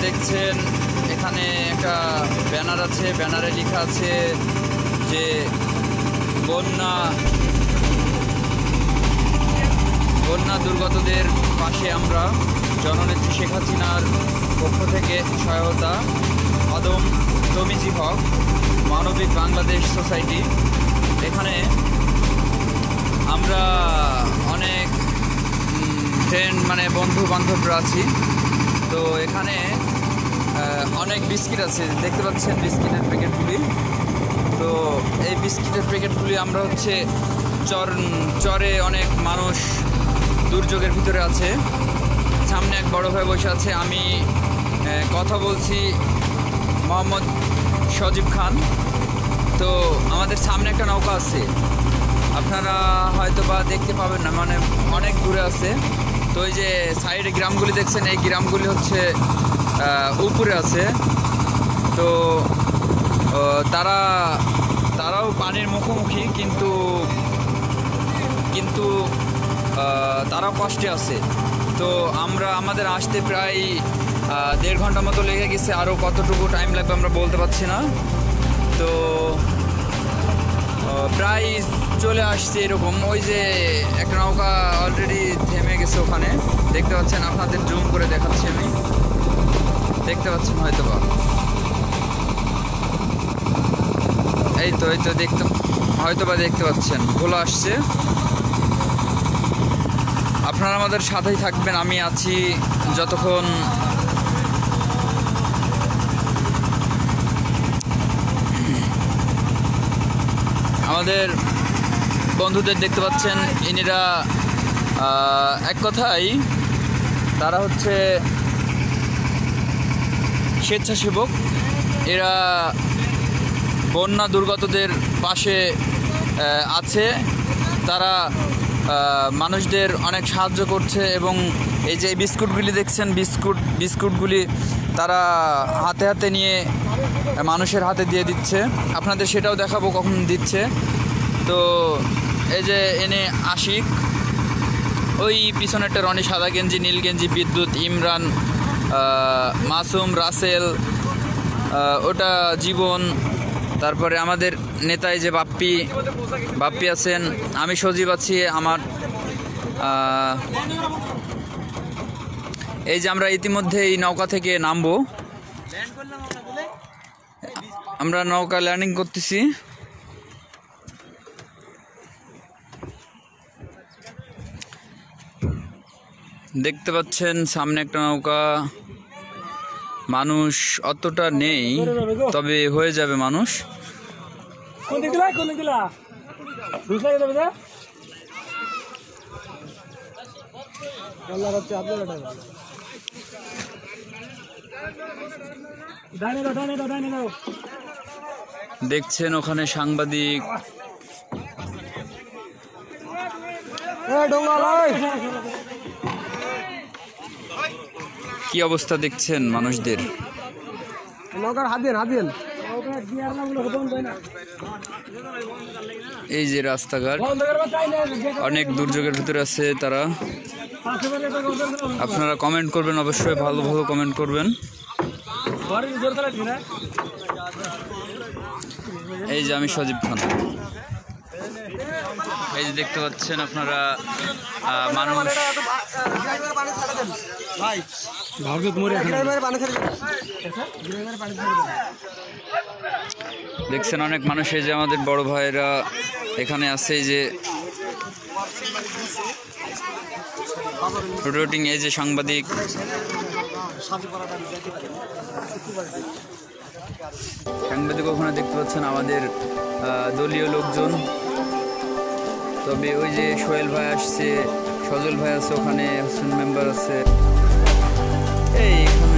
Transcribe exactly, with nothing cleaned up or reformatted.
দেখছেন এখানে একটা ব্যানার আছে, ব্যানারে লেখা আছে যে বন্যা বন্যা দুর্গতদের পাশে আমরা, জননেত্রী শেখ হাসিনার পক্ষ থেকে সহায়তা, আদম তমিজি হক, মানবিক বাংলাদেশ সোসাইটি। এখানে আমরা অনেক ফ্রেন্ড মানে বন্ধু বান্ধবরা আছি। তো এখানে অনেক বিস্কিট আছে, দেখতে পাচ্ছেন বিস্কিটের প্যাকেটগুলি। তো এই বিস্কিটের প্যাকেটগুলি আমরা হচ্ছে চর চরে অনেক মানুষ দুর্যোগের ভিতরে আছে। সামনে এক বড় ভাই বসে আছে, আমি কথা বলছি মোহাম্মদ সজীব খান। তো আমাদের সামনে একটা নৌকা আছে, আপনারা হয়তো বা দেখতে পাবেন না, মানে অনেক দূরে আছে। তো এই যে সাইডে গ্রামগুলি দেখছেন, এই গ্রামগুলি হচ্ছে উপরে আছে। তো তারা তারাও পানির মুখোমুখি, কিন্তু কিন্তু তারাও কষ্টে আছে। তো আমরা আমাদের আসতে প্রায় দেড় ঘন্টা মতো লেগে গেছে, আরও কতটুকু টাইম লাগবে আমরা বলতে পারছি না। তো প্রায় চলে আসছে এরকম। ওই যে একটা নৌকা অলরেডি থেমে গেছে ওখানে, দেখতে পাচ্ছেন, আপনাদের জুম করে দেখাচ্ছি আমি, দেখতে পাচ্ছেন হয়তো বা, এই তো এই তো দেখতে হয়তো বা দেখতে পাচ্ছেন, ভোলা আসছে। আপনারা আমাদের সাথেই থাকবেন, আমি আছি যতক্ষণ আমাদের বন্ধুদের দেখতে পাচ্ছেন, ইনিরা এক কথাই তারা হচ্ছে স্বেচ্ছাসেবক। এরা বন্যা দুর্গতদের পাশে আছে, তারা মানুষদের অনেক সাহায্য করছে। এবং এই যে বিস্কুটগুলি দেখছেন, বিস্কুট বিস্কুটগুলি তারা হাতে হাতে নিয়ে মানুষের হাতে দিয়ে দিচ্ছে, আপনাদের সেটাও দেখাবো কখন দিচ্ছে। তো এই যে এনে আশিক, ওই পিছনেরটা রনি, সাদা গেঞ্জি, নীল গেঞ্জি, বিদ্যুৎ, ইমরান, মাসুম, রাসেল, ওটা জীবন, তারপরে আমাদের নেতায় যে বাপ্পি বাপ্পি আছেন, আমি সজীব আছি। আমার এই যে আমরা ইতিমধ্যে এই নৌকা থেকে নামবো, আমরা নৌকা ল্যান্ডিং করতেছি। দেখতে পাচ্ছেন সামনে একটা নৌকা, মানুষ অতটা নেই, তবে হয়ে যাবে মানুষ। দেখছেন ওখানে সাংবাদিক, কি অবস্থা দেখছেন মানুষদের। এই যে রাস্তাঘাট, অনেক দুর্যোগের ভিতরে আছে তারা। আপনারা কমেন্ট করবেন, অবশ্যই ভালো ভালো কমেন্ট করবেন। এই যে আমি সজীব খান, এই যে দেখতে পাচ্ছেন আপনারা মানুষ, দেখছেন অনেক মানুষ। এই যে আমাদের বড় ভাইরা এখানে আছে, এই যে রুটিং, এই যে সাংবাদিক, সাংবাদিক ওখানে দেখতে পাচ্ছেন আমাদের দলীয় লোকজন। তবে ওই যে সোহেল ভাই আসছে, সজল ভাই আছে ওখানে, হোসেন মেম্বার আছে, এই